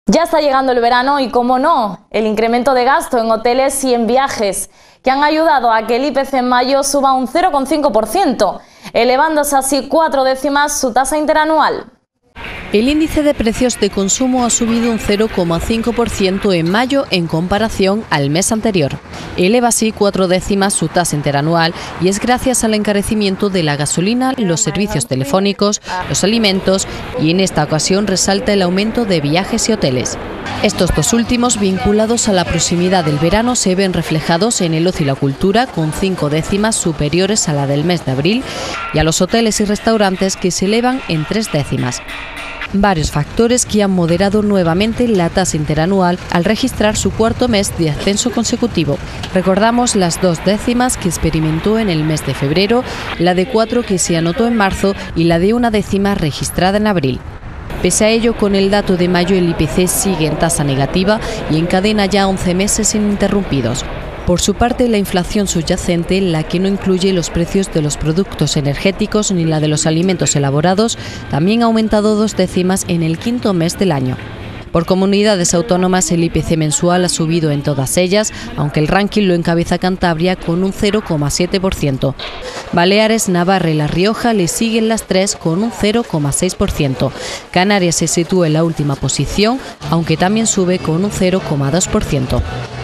Ya está llegando el verano y, como no, el incremento de gasto en hoteles y en viajes, que han ayudado a que el IPC en mayo suba un 0,5%, elevándose así 4 décimas su tasa interanual. El índice de precios de consumo ha subido un 0,5% en mayo en comparación al mes anterior. Eleva así 4 décimas su tasa interanual y es gracias al encarecimiento de la gasolina, los servicios telefónicos, los alimentos y en esta ocasión resalta el aumento de viajes y hoteles. Estos dos últimos, vinculados a la proximidad del verano, se ven reflejados en el ocio y la cultura, con 5 décimas superiores a la del mes de abril, y a los hoteles y restaurantes, que se elevan en 3 décimas. Varios factores que han moderado nuevamente la tasa interanual al registrar su cuarto mes de ascenso consecutivo. Recordamos las 2 décimas que experimentó en el mes de febrero, la de 4 que se anotó en marzo y la de 1 décima registrada en abril. Pese a ello, con el dato de mayo el IPC sigue en tasa negativa y encadena ya 11 meses ininterrumpidos. Por su parte, la inflación subyacente, la que no incluye los precios de los productos energéticos ni la de los alimentos elaborados, también ha aumentado 2 décimas en el quinto mes del año. Por comunidades autónomas, el IPC mensual ha subido en todas ellas, aunque el ranking lo encabeza Cantabria con un 0,7%. Baleares, Navarra y La Rioja le siguen las 3 con un 0,6%. Canarias se sitúa en la última posición, aunque también sube con un 0,2%.